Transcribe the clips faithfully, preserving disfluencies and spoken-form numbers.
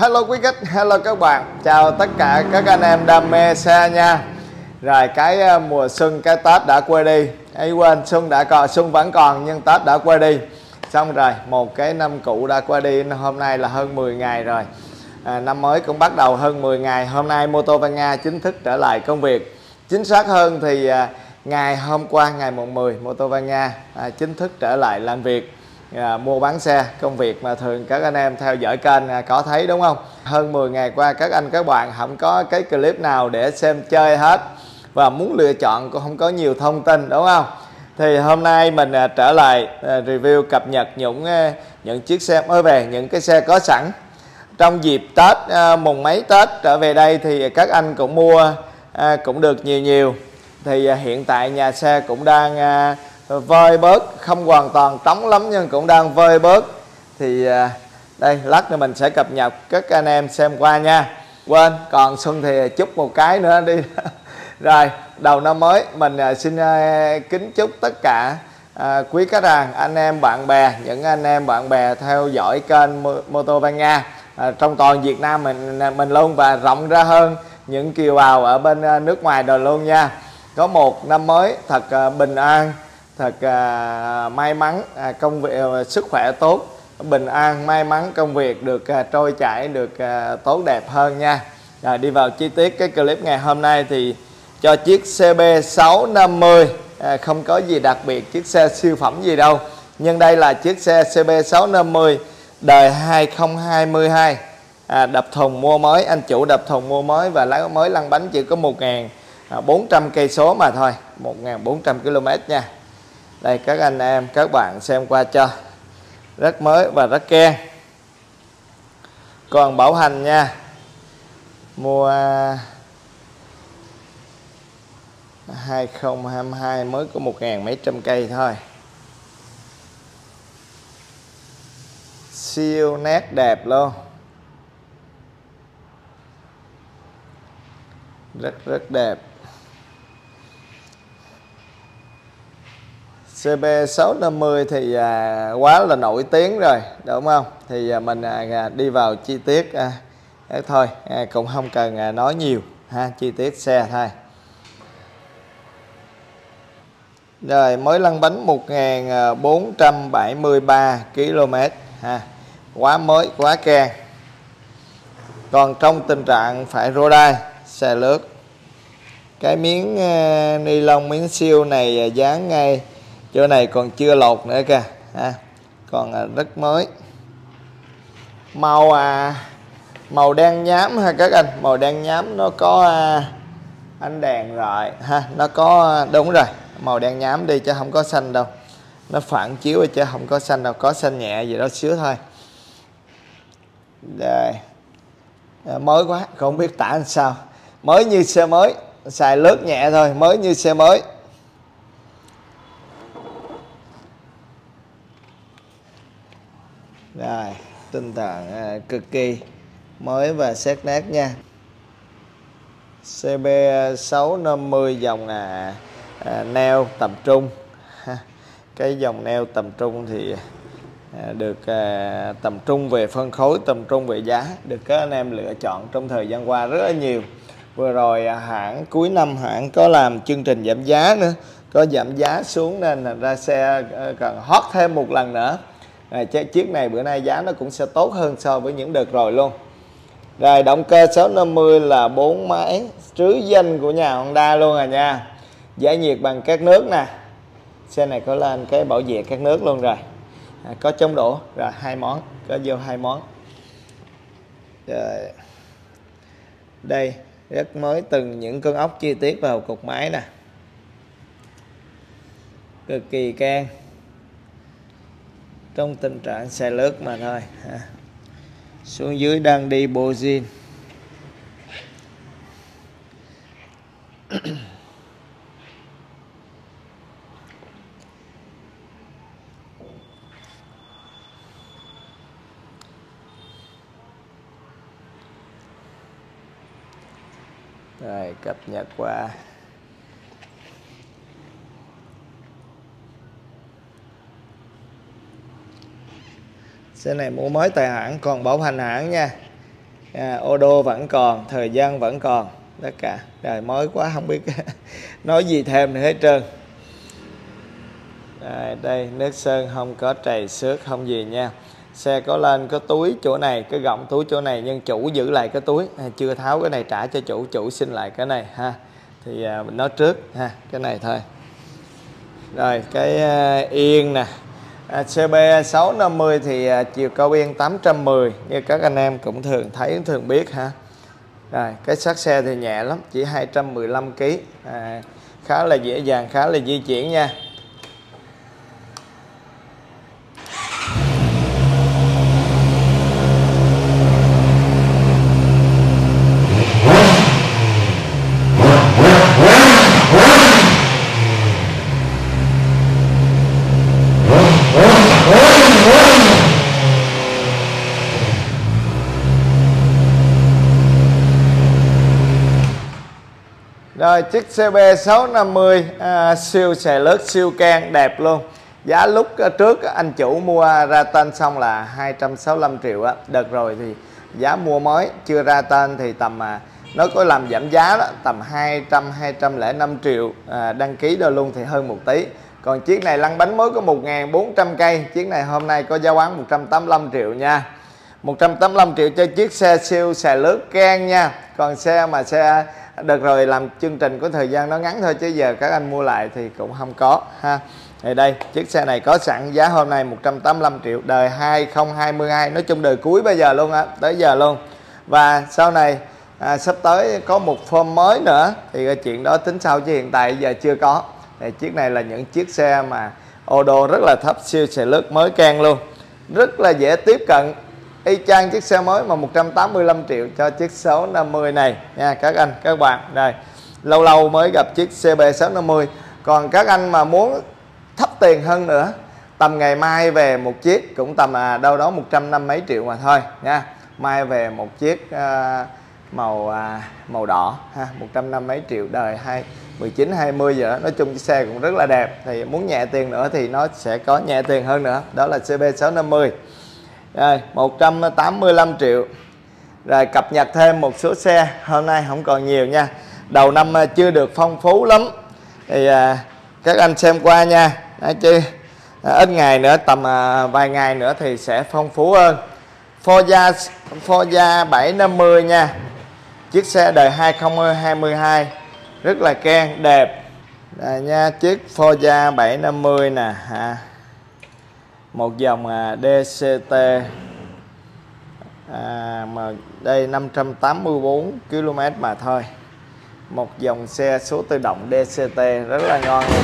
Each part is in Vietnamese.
Hello quý khách, hello các bạn. Chào tất cả các anh em đam mê xe nha. Rồi cái mùa xuân, cái Tết đã qua đi. Ấy quên, xuân đã còn, xuân vẫn còn nhưng Tết đã qua đi. Xong rồi, một cái năm cũ đã qua đi, hôm nay là hơn mười ngày rồi. À, năm mới cũng bắt đầu hơn mười ngày. Hôm nay Motovanga chính thức trở lại công việc. Chính xác hơn thì à, ngày hôm qua, ngày mùng mười, Motovanga à, chính thức trở lại làm việc. À, mua bán xe, công việc mà thường các anh em theo dõi kênh à, có thấy đúng không? Hơn mười ngày qua các anh các bạn không có cái clip nào để xem chơi hết, và muốn lựa chọn cũng không có nhiều thông tin đúng không? Thì hôm nay mình à, trở lại à, review cập nhật những à, những chiếc xe mới về, những cái xe có sẵn trong dịp Tết, à, mùng mấy Tết trở về đây thì các anh cũng mua à, cũng được nhiều nhiều. Thì à, hiện tại nhà xe cũng đang à, vơi bớt, không hoàn toàn trống lắm nhưng cũng đang vơi bớt. Thì à, đây lát nữa mình sẽ cập nhật các anh em xem qua nha. Quên, còn Xuân thì chúc một cái nữa đi. Rồi đầu năm mới mình à, xin à, kính chúc tất cả à, quý khách hàng, anh em bạn bè, những anh em bạn bè theo dõi kênh Motovanga à, trong toàn Việt Nam mình mình luôn, và rộng ra hơn những kiều bào ở bên à, nước ngoài đời luôn nha. Có một năm mới thật à, bình an, thật à, may mắn, à, công việc à, sức khỏe tốt, bình an, may mắn, công việc được à, trôi chảy, được à, tốt đẹp hơn nha. Rồi đi vào chi tiết cái clip ngày hôm nay thì cho chiếc C B sáu năm mươi, à, không có gì đặc biệt, chiếc xe siêu phẩm gì đâu, nhưng đây là chiếc xe C B sáu năm mươi đời hai không hai hai, à, đập thùng mua mới, anh chủ đập thùng mua mới và lái mới lăn bánh chỉ có một nghìn bốn trăm cây số mà thôi, một nghìn bốn trăm ki lô mét nha. Đây các anh em các bạn xem qua cho, rất mới và rất keng. Còn bảo hành nha, mua hai không hai hai mới có một ngàn mấy trăm cây thôi. Siêu nét đẹp luôn, rất rất đẹp. C B sáu năm mươi thì à, quá là nổi tiếng rồi đúng không? Thì à, mình à, đi vào chi tiết à, thôi à, cũng không cần à, nói nhiều ha, chi tiết xe thôi. Rồi mới lăn bánh một nghìn bốn trăm bảy mươi ba ki lô mét ha, quá mới quá keng. Còn trong tình trạng phải rô đai, xe lướt. Cái miếng uh, ni lông, miếng siêu này uh, dán ngay chỗ này còn chưa lột nữa kìa ha, còn uh, rất mới. Màu à, màu đen nhám ha các anh, màu đen nhám, nó có uh, ánh đèn rồi ha, nó có uh, đúng rồi, màu đen nhám đi chứ không có xanh đâu, nó phản chiếu chứ không có xanh đâu, có xanh nhẹ gì đó xíu thôi. Đây à, mới quá không biết tả làm sao, mới như xe mới, xài lướt nhẹ thôi, mới như xe mới. Rồi tinh thần à, cực kỳ mới và xét nét nha. C B sáu năm mươi dòng à, à, neo tầm trung ha. Cái dòng neo tầm trung thì à, được à, tầm trung về phân khối, tầm trung về giá, được các anh em lựa chọn trong thời gian qua rất là nhiều. Vừa rồi à, hãng cuối năm hãng có làm chương trình giảm giá nữa, có giảm giá xuống nên là ra xe à, cần hot thêm một lần nữa. À, chiếc này bữa nay giá nó cũng sẽ tốt hơn so với những đợt rồi luôn. Rồi động cơ sáu năm mươi là bốn máy trứ danh của nhà Honda luôn à nha. Giải nhiệt bằng các nước nè. Xe này có lên cái bảo vệ các nước luôn rồi. À, có chống đổ rồi, hai món, có vô hai món. Rồi. Đây rất mới, từng những con ốc chi tiết vào cục máy nè, cực kỳ keng, trong tình trạng xe lướt mà thôi ha. Xuống dưới đang đi bộ zin. Rồi cập nhật qua. Xe này mua mới tại hãng, còn bảo hành hãng nha. à, ô đô vẫn còn, thời gian vẫn còn, tất cả. Rồi mới quá không biết nói gì thêm nữa hết trơn. Rồi, đây nước sơn không có trầy xước không gì nha. Xe có lên có túi chỗ này, cái gọng túi chỗ này, nhưng chủ giữ lại cái túi, à, chưa tháo cái này trả cho chủ, chủ xin lại cái này ha. Thì à, mình nói trước ha, cái này thôi. Rồi cái à, yên nè, à, xê bê sáu năm mươi thì à, chiều cao yên tám trăm mười, như các anh em cũng thường thấy thường biết ha. Rồi cái xác xe thì nhẹ lắm, chỉ hai trăm mười lăm ki lô gam, à, khá là dễ dàng, khá là di chuyển nha. Rồi chiếc xê bê sáu năm mươi à, siêu xài lướt, siêu can, đẹp luôn. Giá lúc trước anh chủ mua ra tên xong là hai trăm sáu mươi lăm triệu á. Đợt rồi thì giá mua mới chưa ra tên thì tầm à, nó có làm giảm giá đó, tầm hai trăm, hai trăm lẻ năm triệu, à, đăng ký đâu luôn thì hơn một tí. Còn chiếc này lăn bánh mới có một nghìn bốn trăm cây. Chiếc này hôm nay có giá bán một trăm tám mươi lăm triệu nha. một trăm tám mươi lăm triệu cho chiếc xe siêu xài lướt can nha. Còn xe mà xe đợt rồi làm chương trình có thời gian nó ngắn thôi, chứ giờ các anh mua lại thì cũng không có ha. Thì đây chiếc xe này có sẵn, giá hôm nay một trăm tám mươi lăm triệu, đời hai không hai hai, nói chung đời cuối bây giờ luôn á, tới giờ luôn. Và sau này à, sắp tới có một form mới nữa thì chuyện đó tính sau, chứ hiện tại giờ chưa có. Thì chiếc này là những chiếc xe mà ô đô rất là thấp, siêu xài lướt mới can luôn, rất là dễ tiếp cận, y chang chiếc xe mới mà một trăm tám mươi lăm triệu cho chiếc sáu năm mươi này nha các anh các bạn. Đây lâu lâu mới gặp chiếc xê bê sáu năm mươi. Còn các anh mà muốn thấp tiền hơn nữa, tầm ngày mai về một chiếc cũng tầm à, đâu đó một trăm năm mấy triệu mà thôi nha. Mai về một chiếc à, màu à, màu đỏ ha, một trăm năm mấy triệu, đời hai mười chín hai mươi giờ đó. Nói chung chiếc xe cũng rất là đẹp. Thì muốn nhẹ tiền nữa thì nó sẽ có nhẹ tiền hơn nữa, đó là xê bê sáu năm mươi. Rồi một trăm tám mươi lăm triệu. Rồi cập nhật thêm một số xe, hôm nay không còn nhiều nha, đầu năm chưa được phong phú lắm thì à, các anh xem qua nha. Đấy, chứ à, ít ngày nữa, tầm à, vài ngày nữa thì sẽ phong phú hơn. Forza Forza bảy năm mươi nha, chiếc xe đời hai không hai hai, rất là can, đẹp. Đây nha, chiếc Forza bảy năm mươi nè ha. Một dòng à, đê xê tê à, mà đây năm trăm tám mươi bốn ki lô mét mà thôi. Một dòng xe số tự động đê xê tê rất là ngon luôn.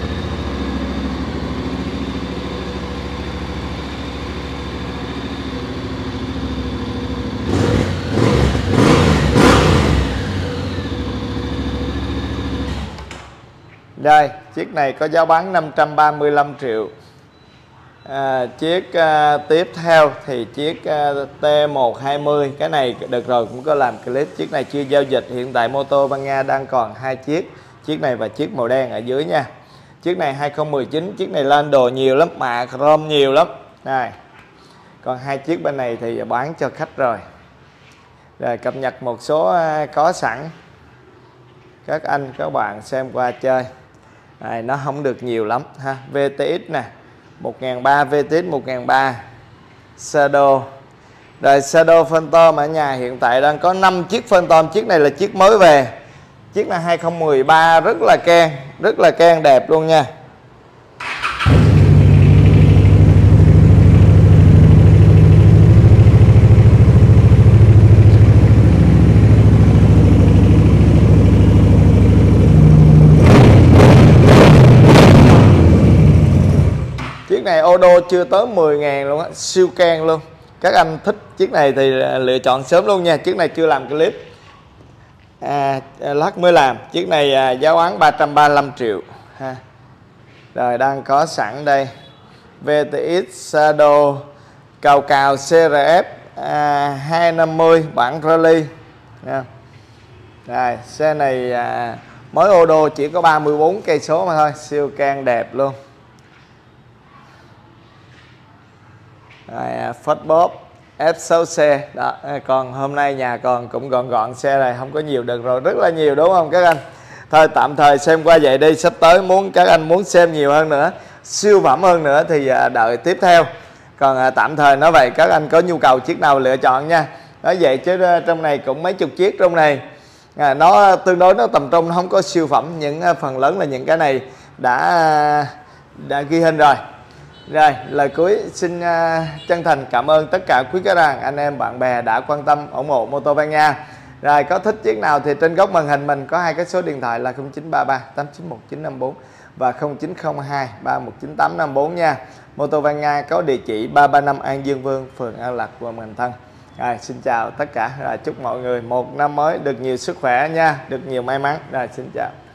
Đây chiếc này có giá bán năm trăm ba mươi lăm triệu. À, chiếc à, tiếp theo thì chiếc à, T một hai mươi. Cái này đợt rồi cũng có làm clip, chiếc này chưa giao dịch. Hiện tại Mô tô Ban Nha đang còn hai chiếc, chiếc này và chiếc màu đen ở dưới nha. Chiếc này hai không một chín, chiếc này lên đồ nhiều lắm, mạ chrome nhiều lắm. Đây. Còn hai chiếc bên này thì bán cho khách rồi. Rồi cập nhật một số à, có sẵn, các anh các bạn xem qua chơi. Đây, nó không được nhiều lắm ha. vê tê ích nè, một nghìn ba trăm, vê tê ích một nghìn ba trăm, Shadow. Rồi Shadow Phantom ở nhà hiện tại đang có năm chiếc Phantom. Chiếc này là chiếc mới về, chiếc là hai không một ba, rất là can, rất là can, đẹp luôn nha. Chiếc này ô đô chưa tới mười ngàn luôn á, siêu can luôn. Các anh thích chiếc này thì lựa chọn sớm luôn nha. Chiếc này chưa làm clip, à, lát mới làm. Chiếc này à, giá bán ba trăm ba mươi lăm triệu ha. Rồi đang có sẵn đây vê tê ích Shadow cào cào xê rờ ép à, hai năm mươi bản rally nha. Rồi xe này à, mới ô đô chỉ có ba mươi bốn cây số mà thôi, siêu can, đẹp luôn. Rồi, Fastbob ép sáu xe đó. Còn hôm nay nhà còn cũng gọn gọn xe này, không có nhiều được rồi, rất là nhiều đúng không các anh? Thôi tạm thời xem qua vậy đi, sắp tới muốn các anh muốn xem nhiều hơn nữa, siêu phẩm hơn nữa thì đợi tiếp theo. Còn à, tạm thời nói vậy, các anh có nhu cầu chiếc nào lựa chọn nha. Nói vậy chứ trong này cũng mấy chục chiếc trong này, à, nó tương đối nó tầm trung, nó không có siêu phẩm. Những à, phần lớn là những cái này đã đã ghi hình rồi. Rồi lời cuối xin uh, chân thành cảm ơn tất cả quý khách hàng, anh em bạn bè đã quan tâm ủng hộ Mô Tô Văn Nga. Rồi có thích chiếc nào thì trên góc màn hình mình có hai cái số điện thoại là không chín ba ba tám chín một chín năm bốn và không chín không hai ba một chín tám năm bốn nha. Mô Tô Văn Nga có địa chỉ ba ba năm An Dương Vương, phường An Lạc, quận Bình Tân. Rồi xin chào tất cả, rồi chúc mọi người một năm mới được nhiều sức khỏe nha, được nhiều may mắn. Rồi xin chào.